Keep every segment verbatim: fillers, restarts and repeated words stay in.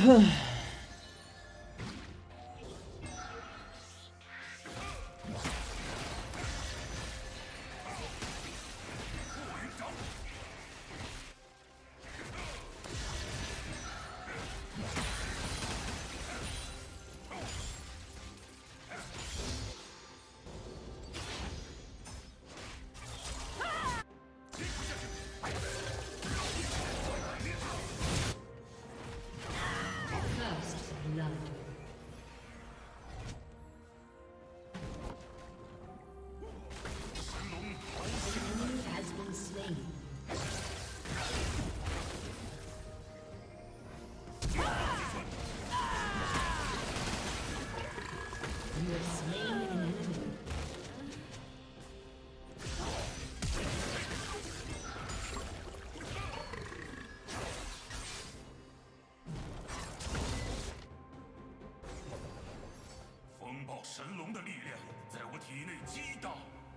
神龙的力量在我体内激荡。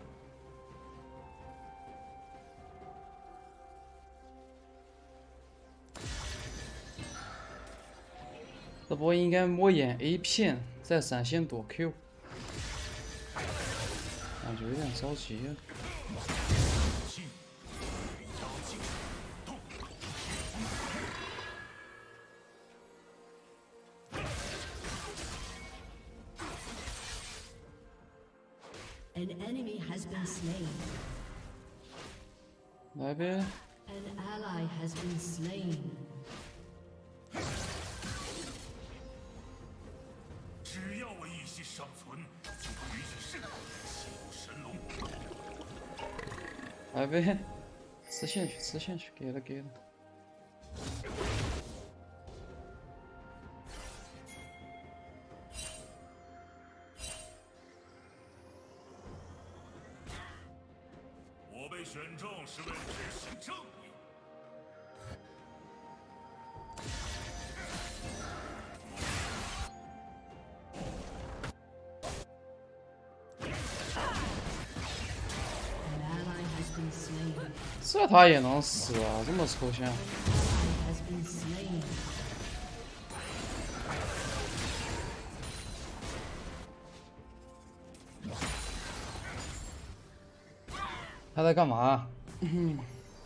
这波应该抹眼 A 片，再闪现躲 Q， 感觉有点着急啊。 An enemy has been slain. 来呗。 An ally has been slain. 只要我一息尚存，就不允许圣王欺负神龙。 来呗，吃线去，吃线去，给了给了。 我被选中是为了执行正义。 这他也能死啊？这么抽象。他在干嘛？嗯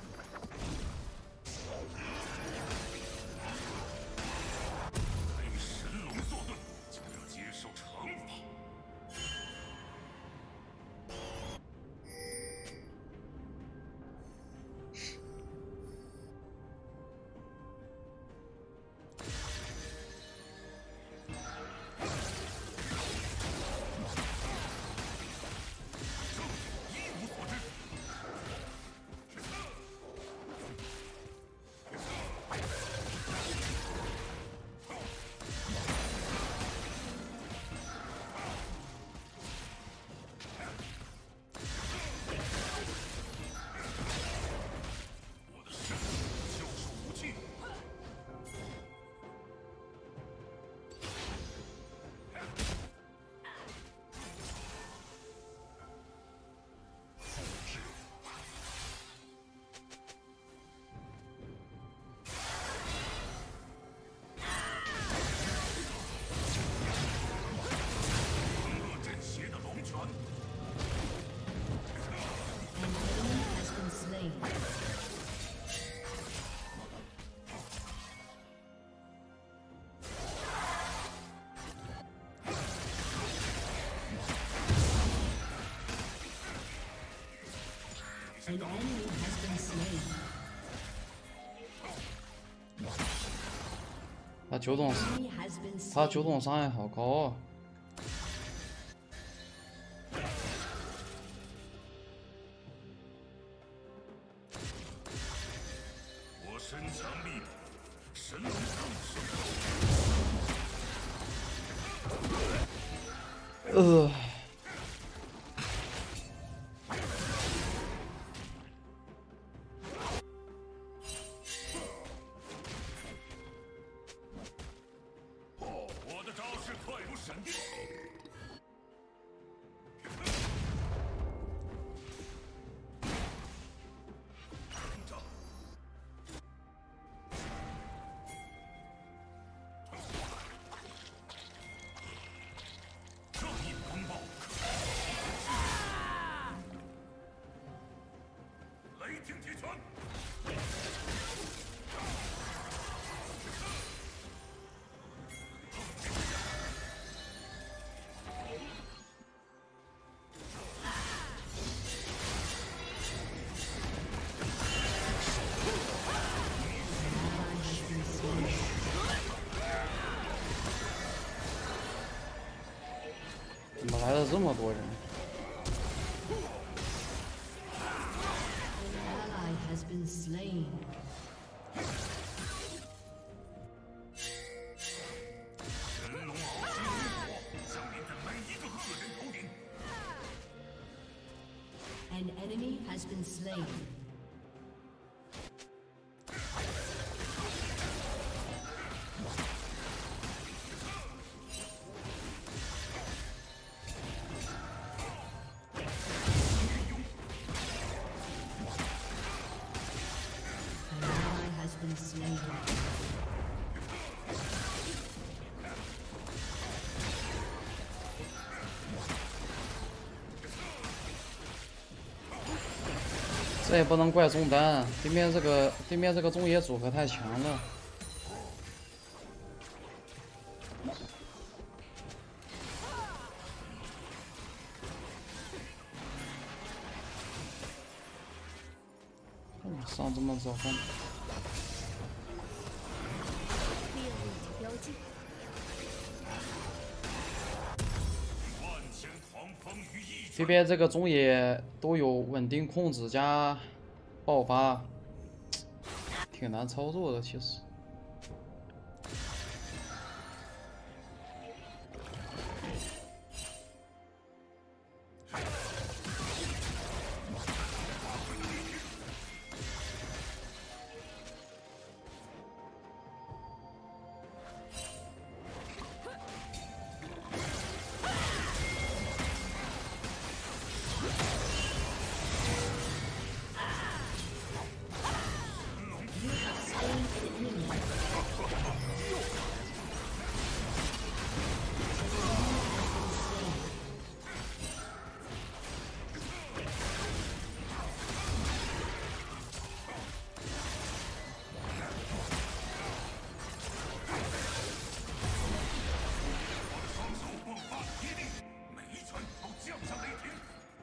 An enemy has been slain. 他九种，他九种伤害好高啊！ 我身强力猛，神龙更是。 呃。 霆铁拳。 怎么来了这么多人？ Ally has been slain. 神龙傲气怒火，降临在每一个恶人头顶。 An enemy has been slain. An ally has been slain. 这也不能怪中单，对面这个对面这个中野组合太强了。嗯，上这么早干嘛？ 猎物标记。 万千狂风于一这拳。 边这个中野都有稳定控制加爆发，挺难操作的其实。 双手迸发霹雳，每一拳都降下雷霆。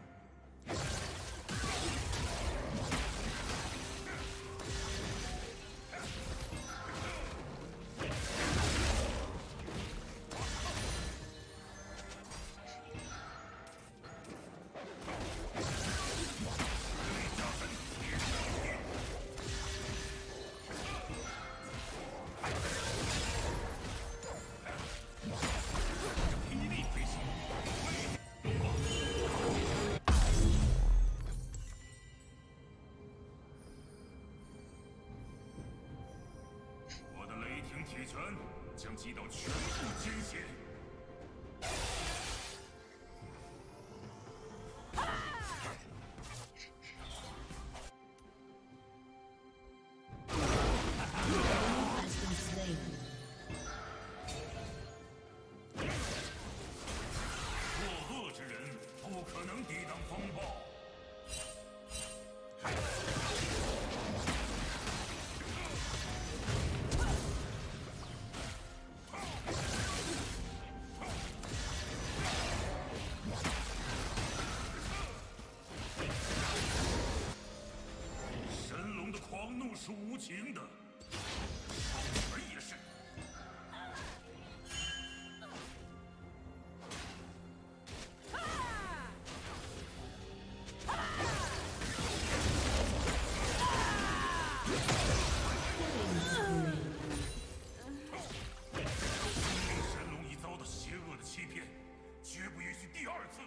霹雳飞行，我的雷霆铁拳将击倒全部奸邪。 Has been slain. 作恶之人不可能抵挡风暴。神龙的狂怒是无情的，兽人也是。 神龙已遭到邪恶的欺骗，绝不允许第二次。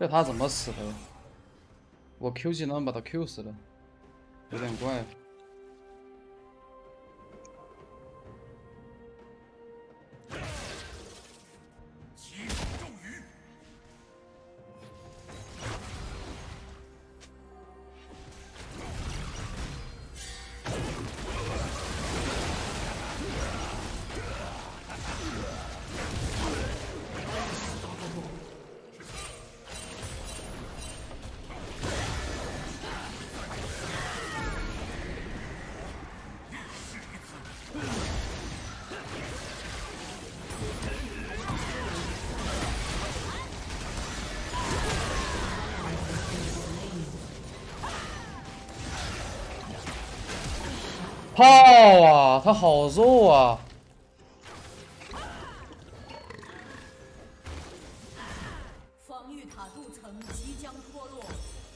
个他怎么死的？我 Q 技能把他 Q 死了，有点怪。 起手咒语。 炮啊，他好肉啊！ 防御塔镀层即将脱落。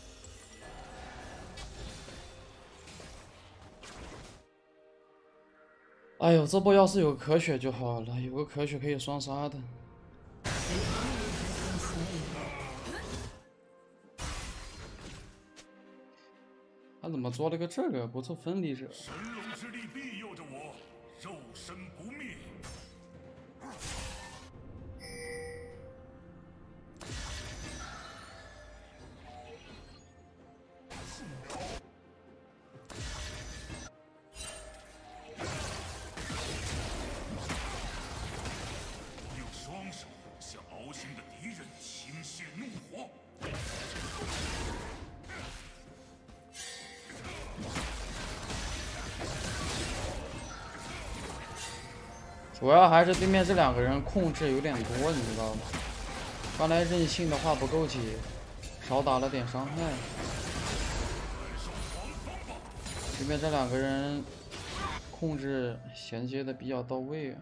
哎呦，这波要是有可血就好了，有个可血可以双杀的。他怎么做了个这个？不做分离者？ 神龙之力庇佑着我，肉身不灭。用双手向翱行的敌人倾泻怒火。 主要还是对面这两个人控制有点多，你知道吗？刚才任性的话不够解，少打了点伤害。对面这两个人控制衔接的比较到位啊。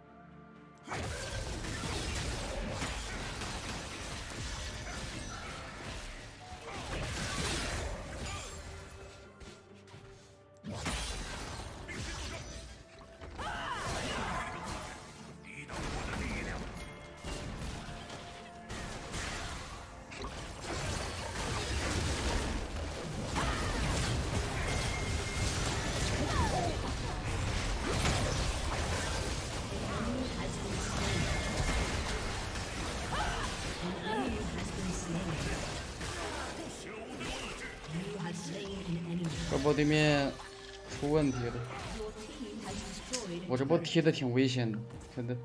这波对面出问题了，我这波踢的挺危险的，真的，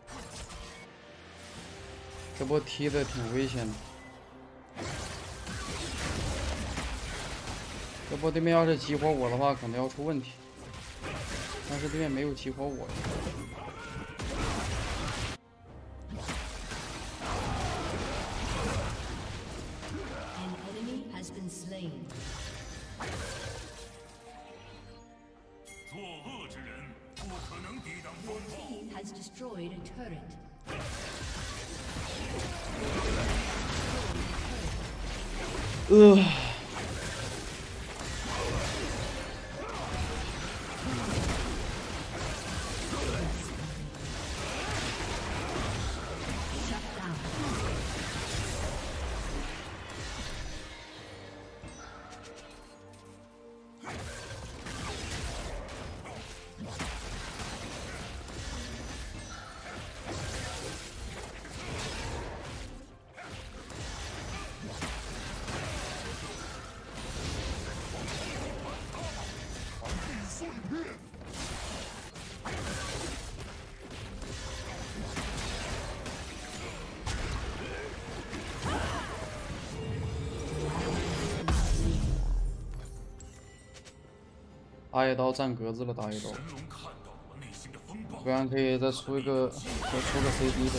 这波踢的挺危险的。这波对面要是激活我的话，可能要出问题，但是对面没有激活我。 作恶之人不可能抵挡风暴。 Has destroyed a turret. 呃。打一刀占格子了，打一刀，不然可以再出一个，再出个 C D 的。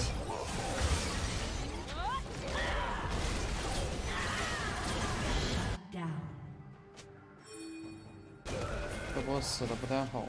这波死的不太好。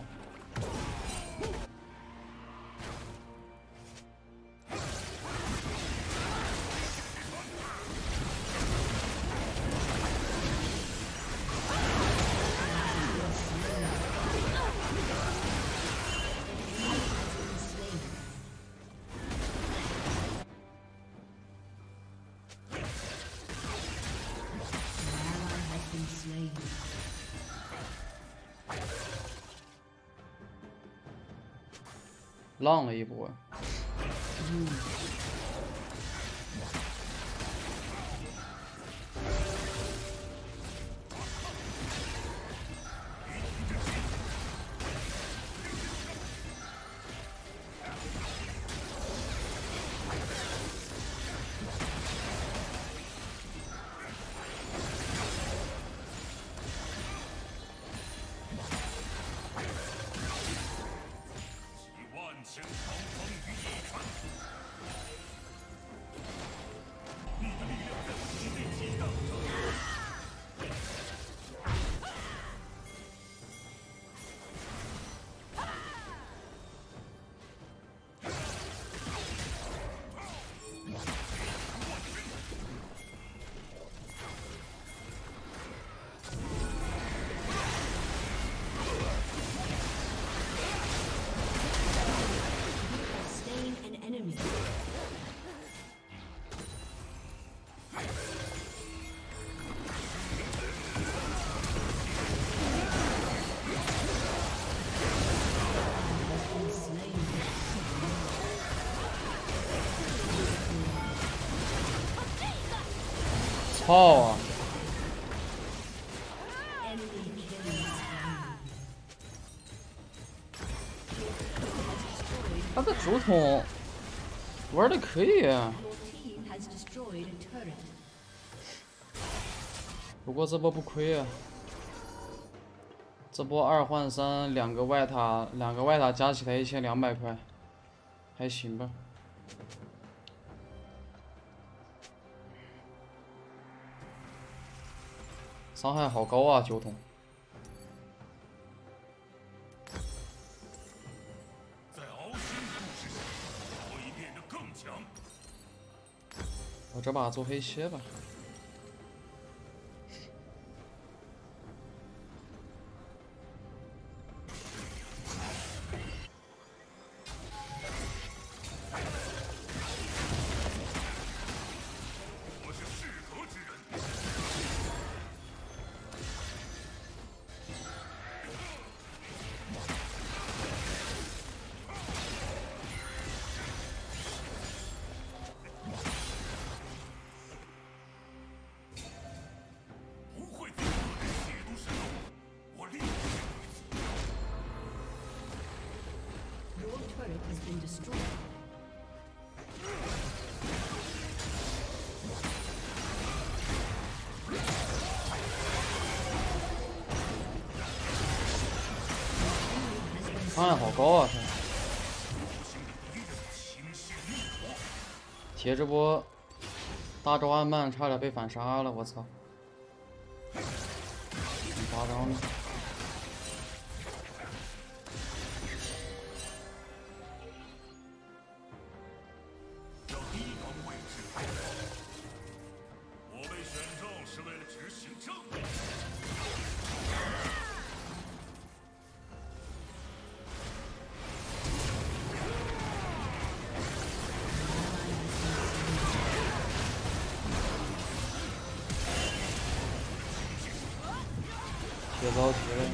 浪了一波。 嗯操啊！他的竹筒玩的可以啊，不过这波不亏啊，这波二换三，两个外塔，两个外塔加起来一千两百块，还行吧。 伤害好高啊，九筒！ 在翱翔故事上，我已变得更强。 我这把做黑切吧。 我是适合之人。 伤害好高啊！铁这波大招暗慢差点被反杀了，我操！很夸张的。 要提高位置。我被选中是为了执行正义。 别着急了。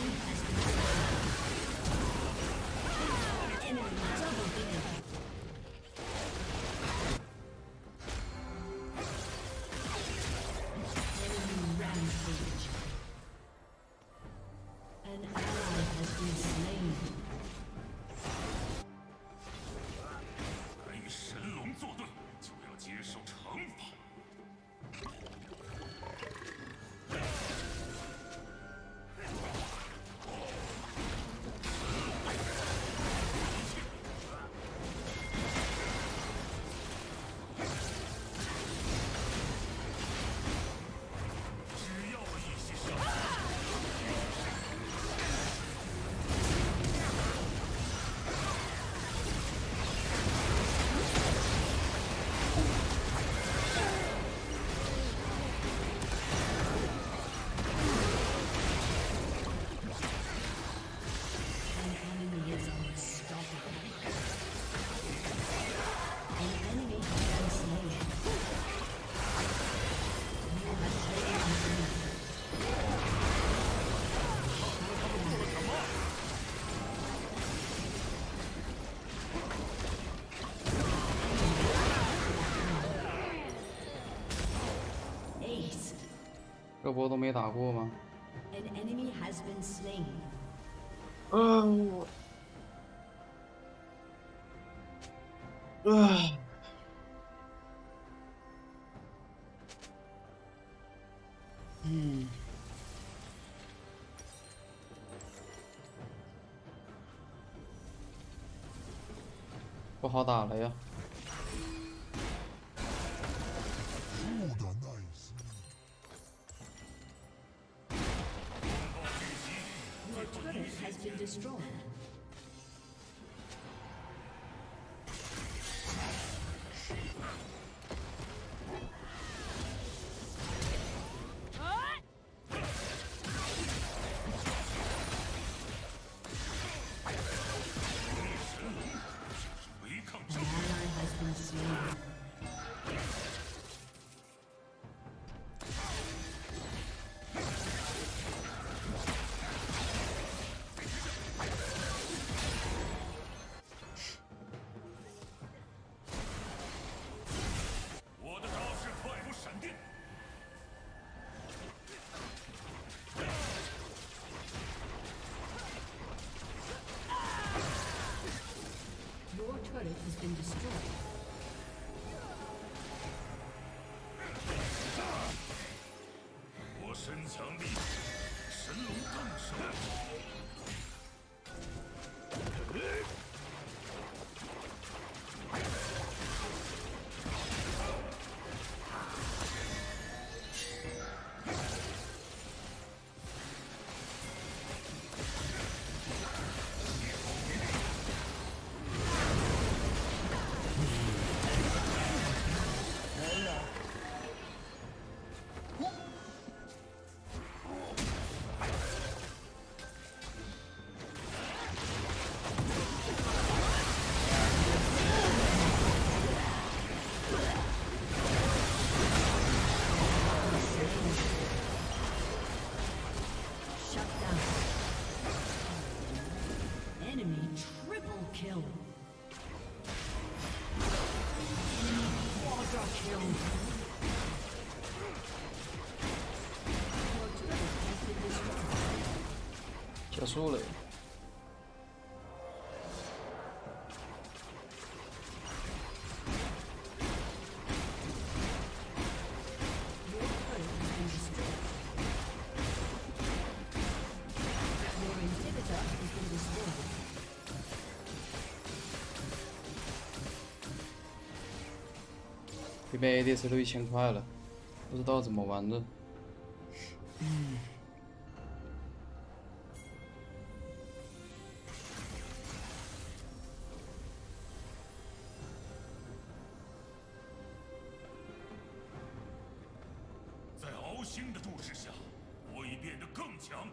敢与神龙作对，就要接受惩罚。 An Ace. 这波都没打过吗？ An enemy has been slain. 嗯。啊。嗯。不好打了呀。 Your turret has been destroyed. An ally has been slain. 我的招式快如闪电。 Your turret has been destroyed. 我身强力坚，神龙更胜。 Shut down. Enemy triple kill. Enemy quadra kill. Your turret has been destroyed. 结束了。 Your turret has been destroyed. Your inhibitor has been destroyed. 这边 A D C 都一千块了，不知道怎么玩的。 在敖星的注视下，我已变得更强。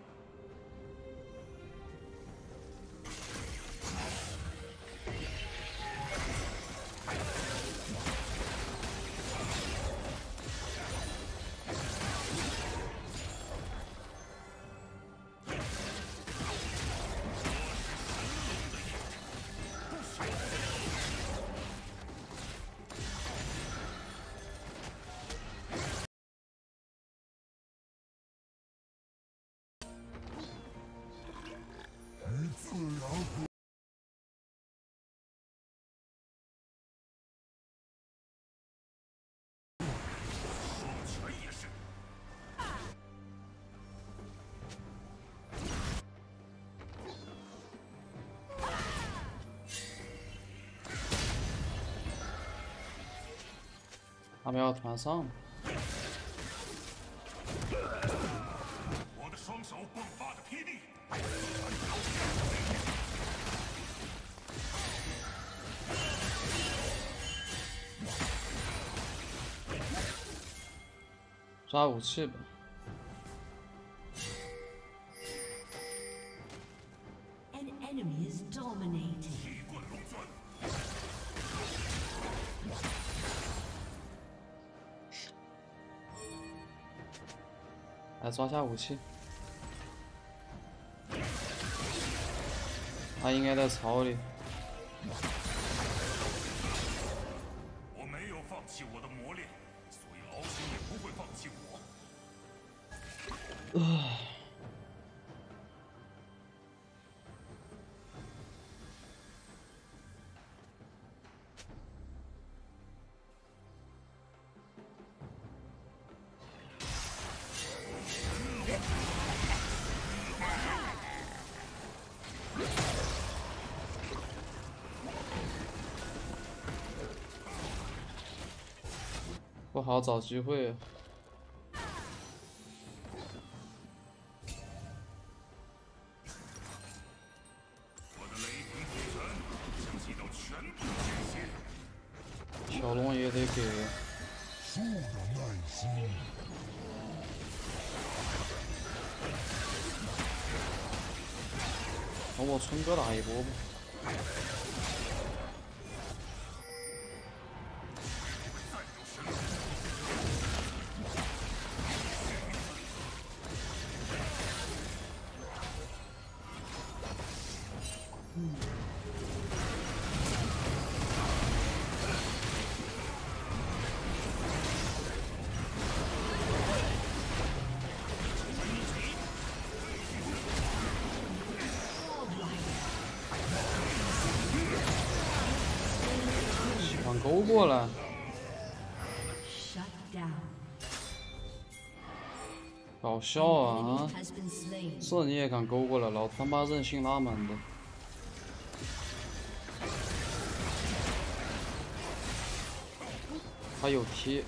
拳也是。 他们要团上， 我的双手迸发着霹雳， 抓武器吧。 An enemy is dominating. 一棍龙钻。 来抓下武器。他应该在草里。 我没有放弃我的磨练，所以敖星也不会放弃我。 不好找机会。 我的雷霆铁拳将击到全部界限。 小龙也得给。 树的耐心。 等我春哥打一波吧。 勾过来，搞笑啊！这你也敢勾过来，老他妈任性拉满的。还有 P，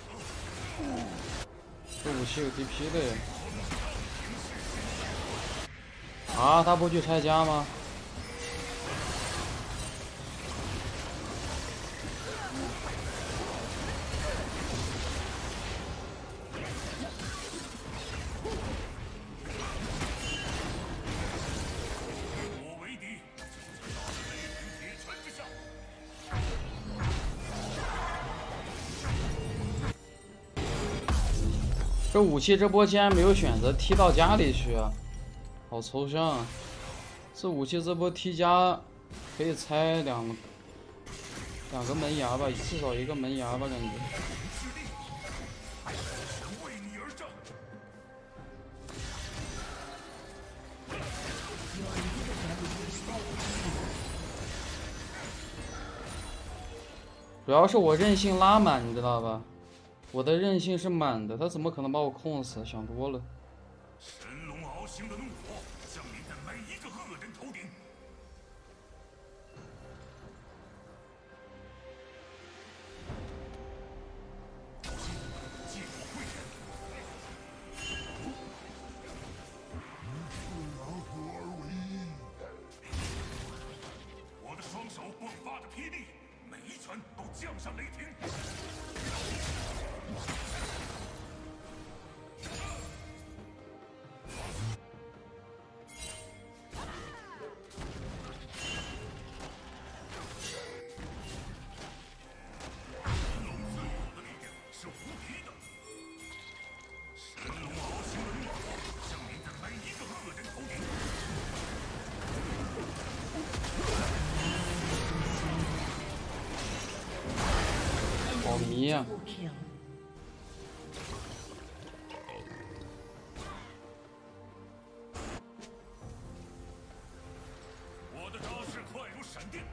这武器有 D P 的呀！啊，他不去拆家吗？ 这武器这波竟然没有选择踢到家里去啊，好抽象啊！这武器这波踢家可以拆两两个门牙吧，至少一个门牙吧，感觉。主要是我韧性拉满，你知道吧？ 我的韧性是满的，他怎么可能把我控死？想多了。 神龙翱翔的怒火降临在每一个恶人头顶。借我慧眼。 合而为一。 我的双手迸发着霹雳，每一拳都降下雷霆。 好迷呀！ 我的招式快如闪电。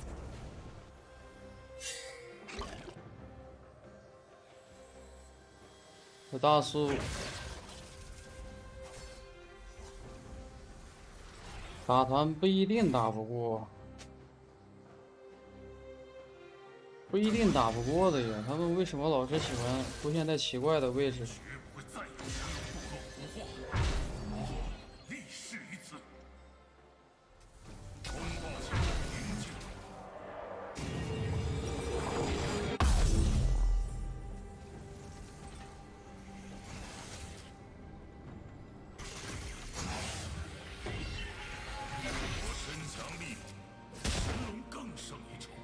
这大树打团不一定打不过。 不一定打不过的呀，他们为什么老是喜欢出现在奇怪的位置？ 绝不会再有人部落活化，立誓于此。风暴前宁静。我身强力猛，神龙更胜一筹。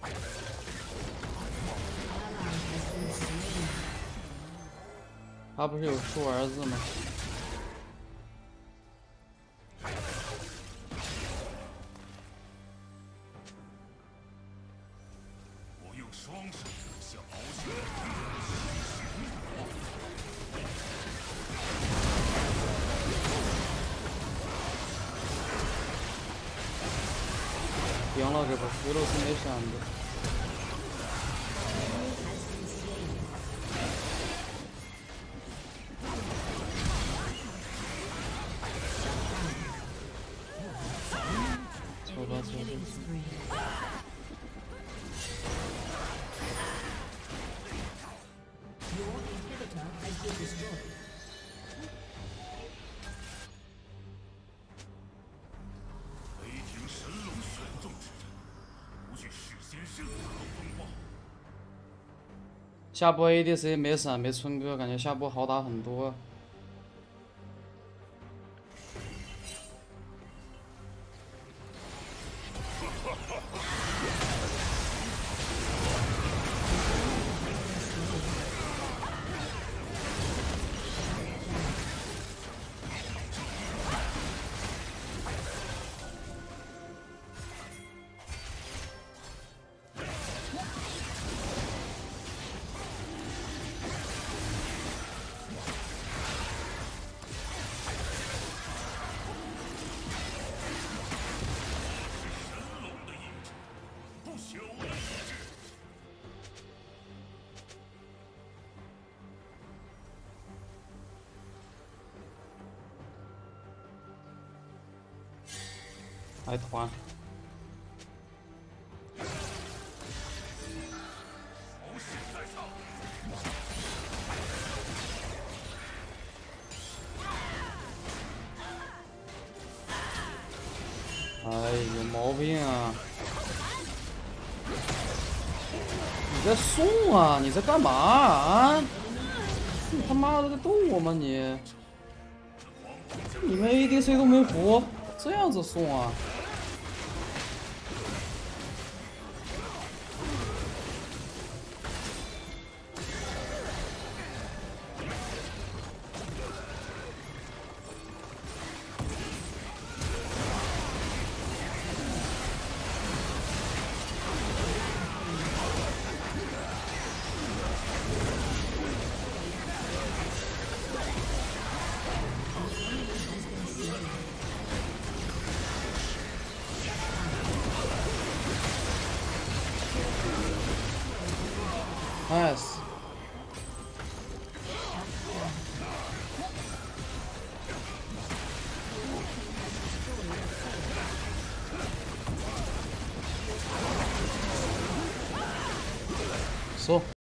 他不是有出儿子吗？ 我用双手向翱翔的敌人施行火。 赢了这波，俄罗斯没选的。走吧走吧。 雷霆神龙选中之人，无需事先设法和风暴。 下波 A D C 没闪没村哥，感觉下波好打很多。来团。哎，有毛病啊！你在送啊？你在干嘛啊？你他妈的在逗我吗你？你们 A D C 都没活，这样子送啊？Nice。So。